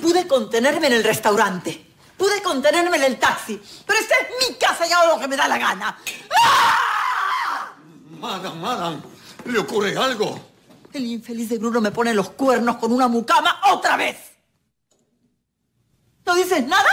Pude contenerme en el restaurante. Pude contenerme en el taxi. Pero esta es mi casa y hago lo que me da la gana. ¡Ah! Madame, ¿le ocurre algo? El infeliz de Bruno me pone los cuernos con una mucama otra vez. ¿No dices nada?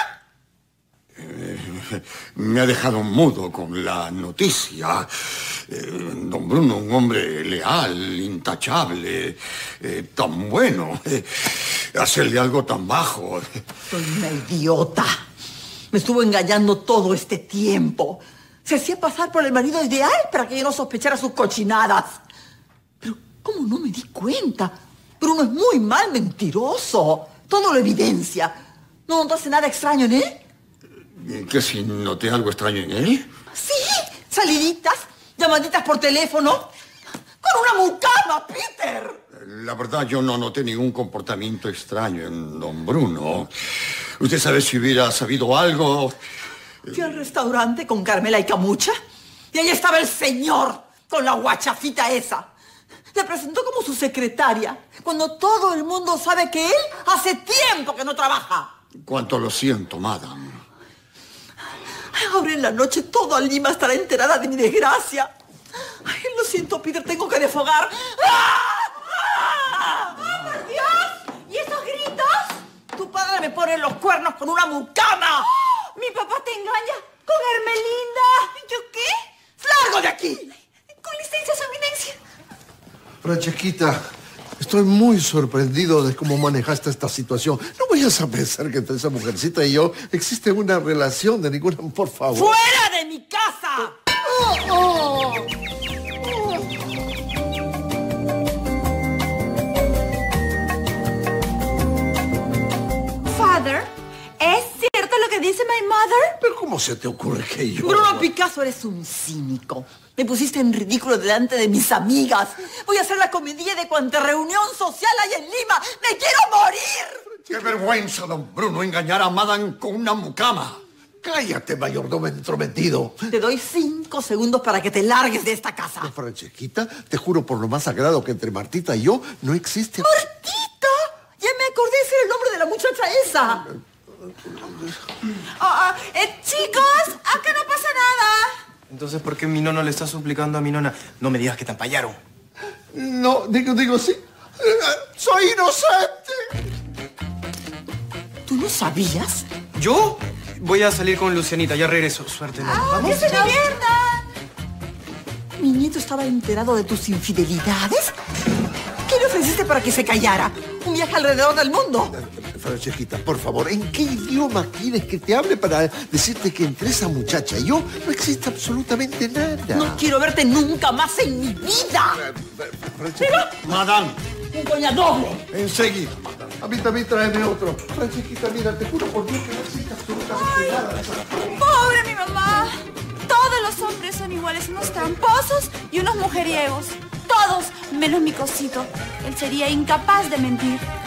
Me ha dejado mudo con la noticia. Don Bruno, un hombre leal, intachable, tan bueno. Hacerle algo tan bajo. Soy una idiota. Me estuvo engañando todo este tiempo. Se hacía pasar por el marido ideal para que yo no sospechara sus cochinadas. Pero, ¿cómo no me di cuenta? Bruno es muy mal mentiroso. Todo lo evidencia. ¿No notaste nada extraño en él? ¿Que si noté algo extraño en él? Sí, saliditas, llamaditas por teléfono. Con una mucama, Peter. La verdad, yo no noté ningún comportamiento extraño en don Bruno. ¿Usted sabe si hubiera sabido algo? Fui al restaurante con Carmela y Camucha y ahí estaba el señor con la guachafita esa. Le presentó como su secretaria, cuando todo el mundo sabe que él hace tiempo que no trabaja. Cuánto lo siento, madame. Ahora en la noche toda Lima estará enterada de mi desgracia. Ay, lo siento, Peter, tengo que desfogar. ¡Ah! ¡Oh, por Dios! ¿Y esos gritos? Tu padre me pone los cuernos con una mucama. ¡Oh! ¿Mi papá te engaña con Hermelinda? ¿Yo qué? ¡Largo de aquí! Con licencia, su eminencia. Francesquita, estoy muy sorprendido de cómo manejaste esta situación. No vayas a pensar que entre esa mujercita y yo existe una relación de ninguna... Por favor. ¡Fuera de mi casa! Father, ¿es cierto lo que dice my mother? ¿Pero cómo se te ocurre que yo...? Bruno Picasso, eres un cínico. Me pusiste en ridículo delante de mis amigas. Voy a hacer la comedia de cuanta reunión social hay en Lima. ¡Me quiero morir! ¡Qué vergüenza, don Bruno, engañar a madame con una mucama! Cállate, mayordomo entrometido. Te doy 5 segundos para que te largues de esta casa. Francesquita, te juro por lo más sagrado que entre Martita y yo no existe... ¡Martita! Ya me acordé, ese era el nombre de la muchacha esa. Chicos, acá no pasa nada. Entonces, ¿por qué mi nono le está suplicando a mi nona? No me digas que te ampallaron. No, digo sí. ¡Soy inocente! ¿Tú no sabías? ¿Yo? Voy a salir con Lucianita, ya regreso. Suerte, ¿no? ¿Vamos? ¡Que se diviertan! ¿Mi nieto estaba enterado de tus infidelidades? ¿Qué le ofreciste para que se callara? ¿Un viaje alrededor del mundo? Francesquita, por favor, ¿en qué idioma quieres que te hable para decirte que entre esa muchacha y yo no existe absolutamente nada? No quiero verte nunca más en mi vida. Francesquita. Madame, Un coñac doble. enseguida. A mí también tráeme otro. Francesquita, mira, te juro por Dios que no existe absolutamente nada. Pobre mi mamá. Todos los hombres son iguales, unos tramposos y unos mujeriegos. Todos, menos mi cosito. Él sería incapaz de mentir.